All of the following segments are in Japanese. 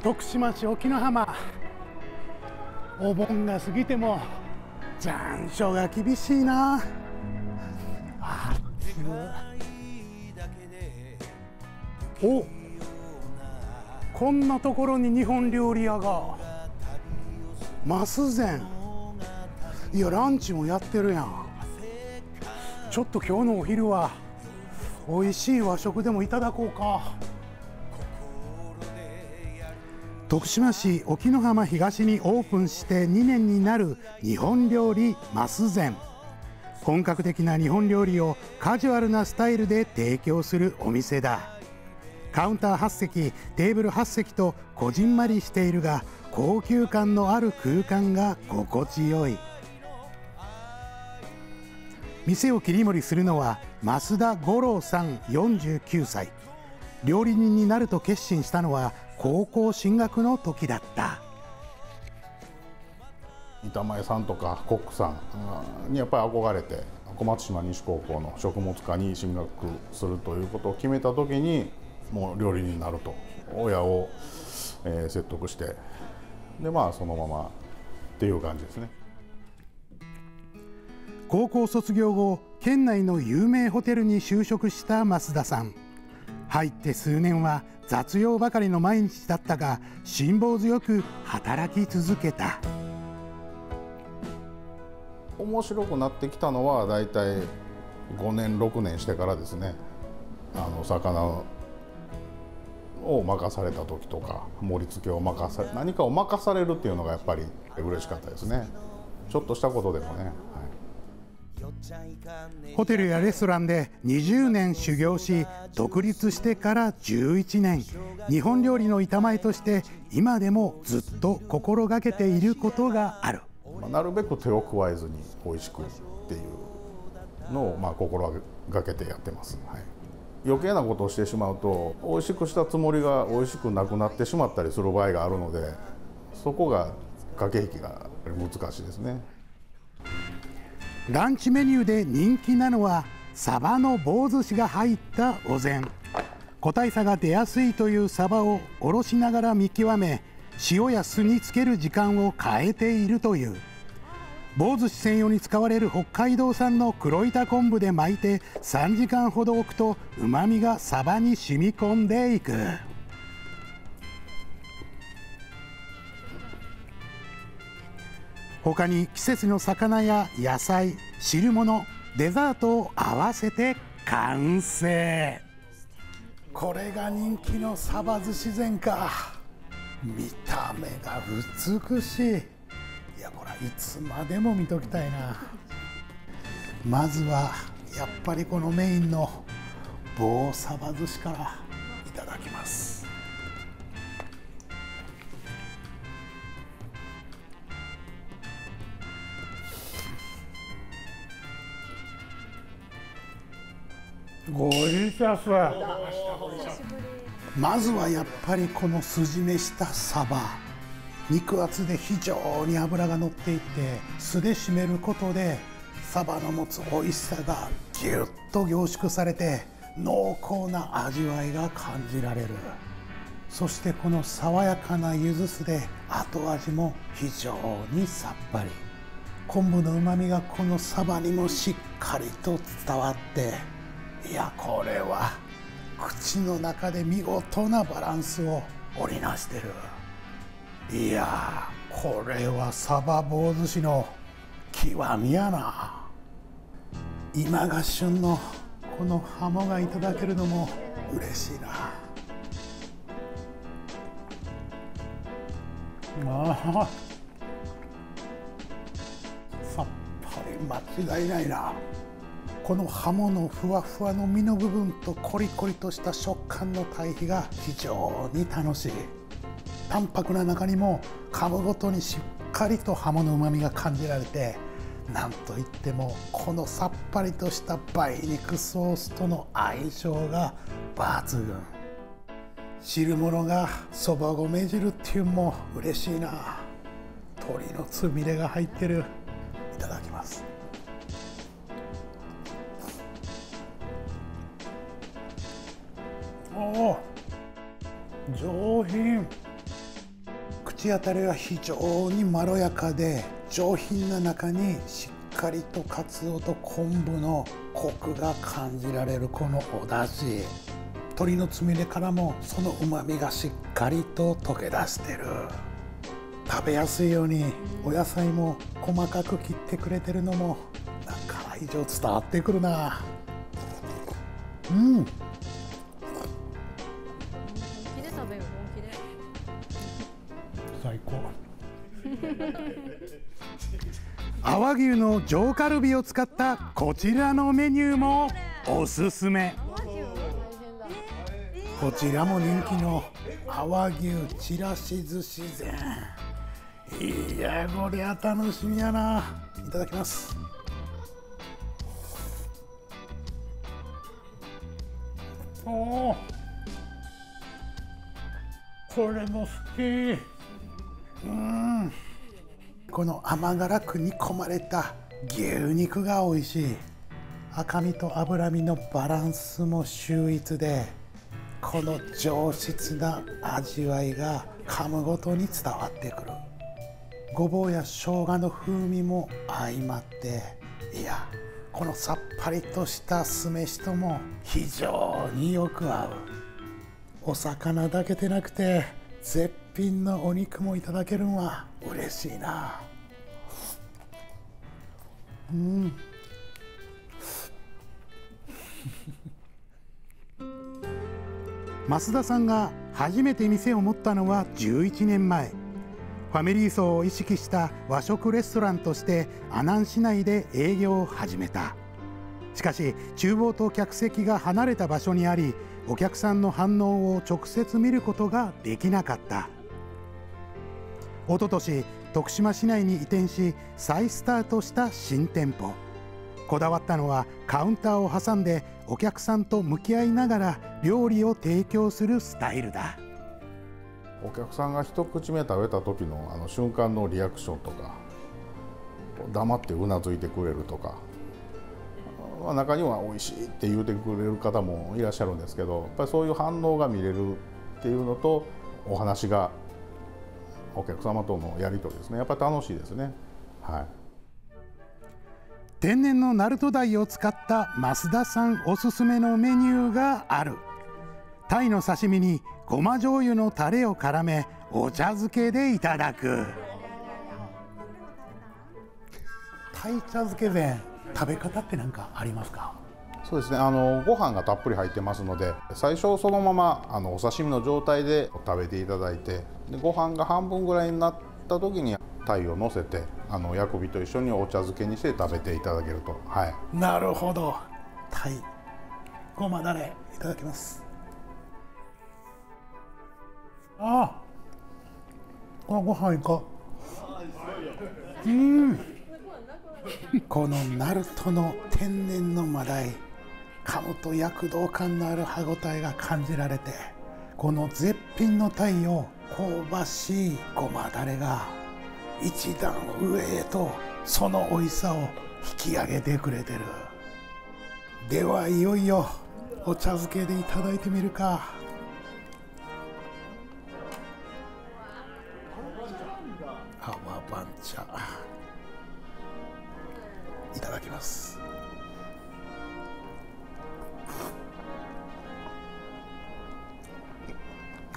徳島市沖ノ浜、お盆が過ぎても残暑が厳しいな。お、こんなところに日本料理屋が。増膳、いやランチもやってるやん。ちょっと今日のお昼は美味しい和食でもいただこうか。徳島市沖ノ浜東にオープンして2年になる日本料理増膳。本格的な日本料理をカジュアルなスタイルで提供するお店だ。カウンター8席、テーブル8席とこじんまりしているが高級感のある空間が心地よい。店を切り盛りするのは増田五郎さん49歳。料理人になると決心したのは高校進学の時だった。 板前さんとかコックさんにやっぱり憧れて小松島西高校の食物科に進学するということを決めた時にもう料理人になると親を、説得して、でそのままっていう感じですね。 高校卒業後、県内の有名ホテルに就職した増田さん。入って数年は雑用ばかりの毎日だったが辛抱強く働き続けた。 面白くなってきたのはだいたい5年6年してからですね。魚を任された時とか盛り付けを何かを任されるっていうのがやっぱり嬉しかったですね。ちょっとしたことでもね、 ホテルやレストランで20年修行し、独立してから11年、日本料理の板前として今でもずっと心がけていることがある。 なるべく手を加えずに美味しくっていうのを心がけてやってます。余計なことをしてしまうと美味しくしたつもりが美味しくなくなってしまったりする場合があるので、そこが駆け引きが難しいですね。 ランチメニューで人気なのはサバの棒寿司が入ったお膳。個体差が出やすいというサバをおろしながら見極め、塩や酢につける時間を変えているという。棒寿司専用に使われる北海道産の黒板昆布で巻いて3時間ほど置くとうまみがサバに染み込んでいく。他に季節の魚や野菜、汁物、デザートを合わせて完成。これが人気のサバ寿司膳か。見た目が美しい。いやこれいつまでも見ときたいな。まずはやっぱりこのメインの棒サバ寿司からいただきます。ゴリシャス。まずはやっぱりこの筋目したサバ、肉厚で非常に脂が乗っていて酢で締めることでサバの持つ美味しさがぎゅっと凝縮されて濃厚な味わいが感じられる。そしてこの爽やかな柚子酢で後味も非常にさっぱり。昆布のうまみがこのサバにもしっかりと伝わって、いやこれは口の中で見事なバランスを織りなしてる。いやこれはサバ棒寿司の極みやな。今が旬のこのハモがいただけるのも嬉しいな。さっぱり間違いないな。このハモのふわふわの身の部分とコリコリとした食感の対比が非常に楽しい。淡白な中にも噛むごとにしっかりとハモのうまみが感じられて、なんといってもこのさっぱりとした梅肉ソースとの相性が抜群。汁物がそば米汁っていうのも嬉しいな。鶏のつみれが入ってる。いただきます。おお、上品。 口当たりは非常にまろやかで上品な中にしっかりとカツオと昆布のコクが感じられるこのお出汁、鶏のつみれからもそのうまみがしっかりと溶け出してる。食べやすいようにお野菜も細かく切ってくれてるのもなんか愛情伝わってくるな。最高。阿波牛の上カルビを使ったこちらのメニューもおすすめ。こちらも人気の阿波牛ちらし寿司膳。いやこりゃ楽しみやな。いただきます。おー、これも好き。この甘辛く煮込まれた牛肉が美味しい。赤身と脂身のバランスも秀逸で、この上質な味わいが噛むごとに伝わってくる。ごぼうや生姜の風味も相まって、いやこのさっぱりとした酢飯とも非常によく合う。お魚だけでなくて絶品のお肉もいただけるのは嬉しいな。増田さんが初めて店を持ったのは11年前。ファミリー層を意識した和食レストランとして阿南市内で営業を始めた。しかし厨房と客席が離れた場所にあり、お客さんの反応を直接見ることができなかった。おととし徳島市内に移転し再スタートした新店舗。こだわったのはカウンターを挟んでお客さんと向き合いながら料理を提供するスタイルだ。 お客さんが一口目食べた時のあの瞬間のリアクションとか、黙ってうなずいてくれるとか、中には美味しいって言うてくれる方もいらっしゃるんですけど、やっぱりそういう反応が見れるっていうのと、お話がお客様とのやり取りですね、やっぱり楽しいですね。はい、 天然の鳴門鯛を使った増田さんおすすめのメニューがある。鯛の刺身にごま醤油のタレを絡めお茶漬けでいただく。鯛茶漬けで食べ方って何かありますか？ そうですね、ご飯がたっぷり入ってますので、最初そのままお刺身の状態で食べていただいて、でご飯が半分ぐらいになった時に鯛をのせて薬味と一緒にお茶漬けにして食べていただけると。はい、 なるほど。鯛ごまだれいただきます。ああ、このご飯いか。この鳴門の天然のマダイ、噛むと躍動感のある歯ごたえが感じられて、この絶品の鯛を香ばしいごまだれが一段上へとその美味しさを引き上げてくれてる。ではいよいよお茶漬けでいただいてみるか。泡番茶いただきます。ああ、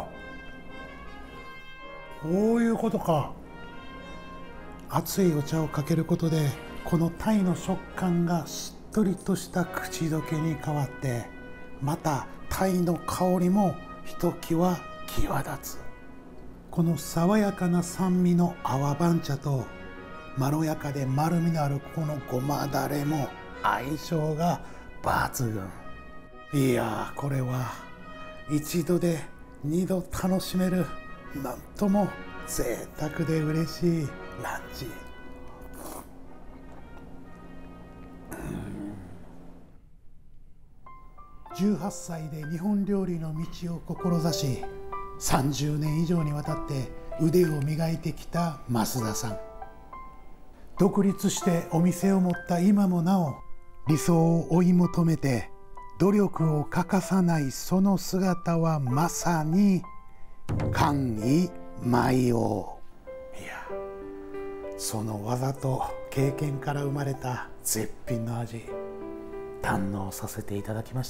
こういうことか。熱いお茶をかけることでこの鯛の食感がしっとりとした口どけに変わって、また鯛の香りもひときわ際立つ。この爽やかな酸味の泡番茶とまろやかで丸みのあるこのごまだれも相性が抜群。いやー、これは一度で二度楽しめる、なんとも贅沢で嬉しいランチ。18歳で日本料理の道を志し、30年以上にわたって腕を磨いてきた増田さん。独立してお店を持った今もなお、理想を追い求めて努力を欠かさないその姿はまさに感意舞を、いや、その技と経験から生まれた絶品の味、堪能させていただきました。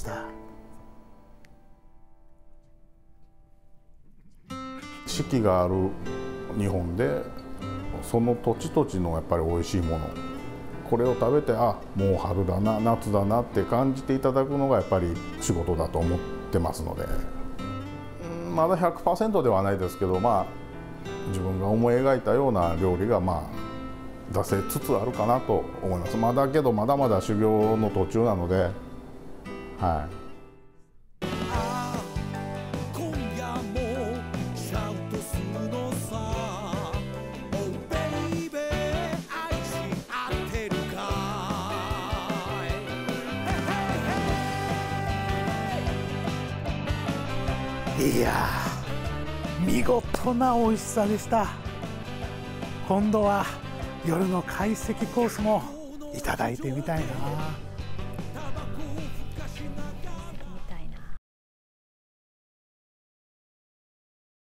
四季がある日本で、その土地土地のやっぱり美味しいもの、これを食べて、あ、もう春だな、夏だなって感じていただくのがやっぱり仕事だと思ってますので、まだ 100% ではないですけど、まあ自分が思い描いたような料理がまあ出せつつあるかなと思います。だけどまだまだ修行の途中なので、はい。 いやー、見事な美味しさでした。今度は夜の懐石コースもいただいてみたいな。